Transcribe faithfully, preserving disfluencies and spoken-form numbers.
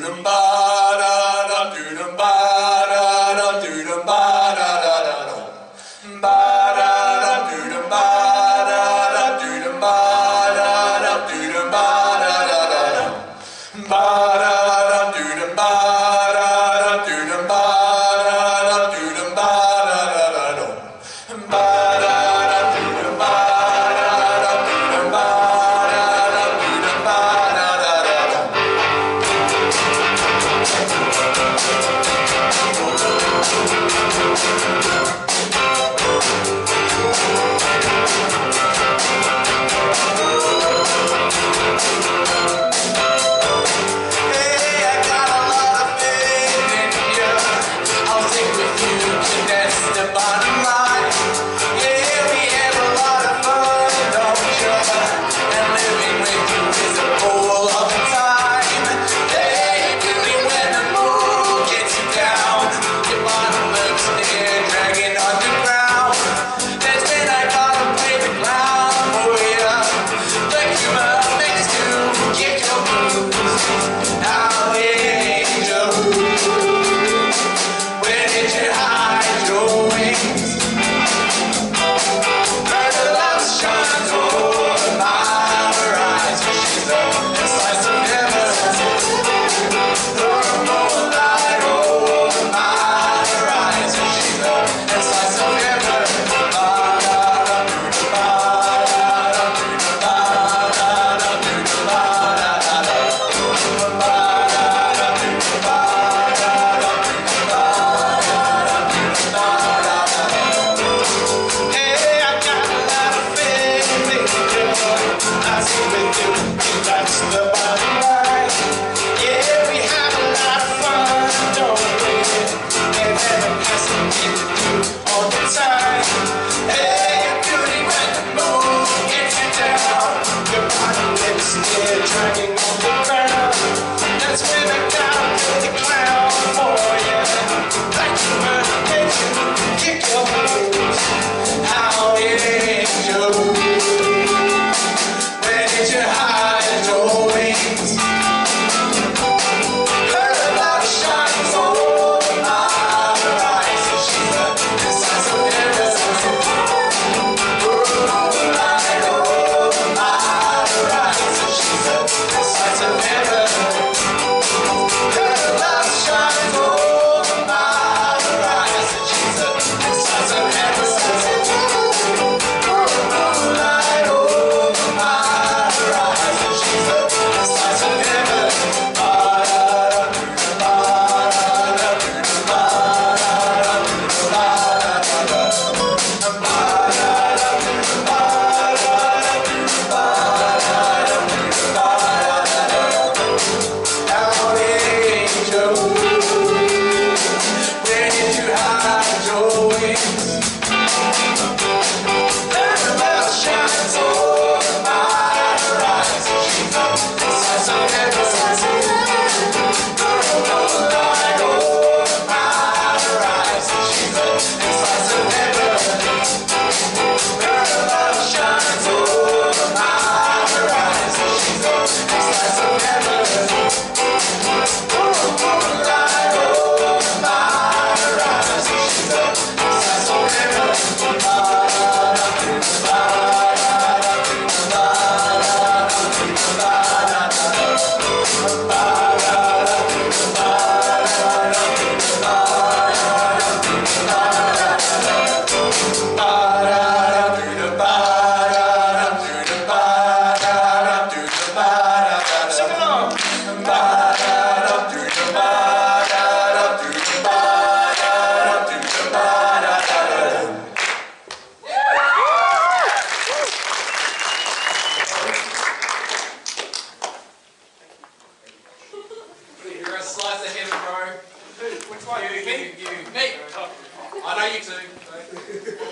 dum ba da da do dum ba da da do dum ba da da da dum ba da da do dum ba da da do dum ba da da do dum ba da da da dum ba da da do dum ba da da do dum ba da da do dum ba da da da dum ba da da do dum ba da da do dum ba da da do dum ba da da da dum. Slice ahead of bro. Which one? You, you, you. Me. I know you two.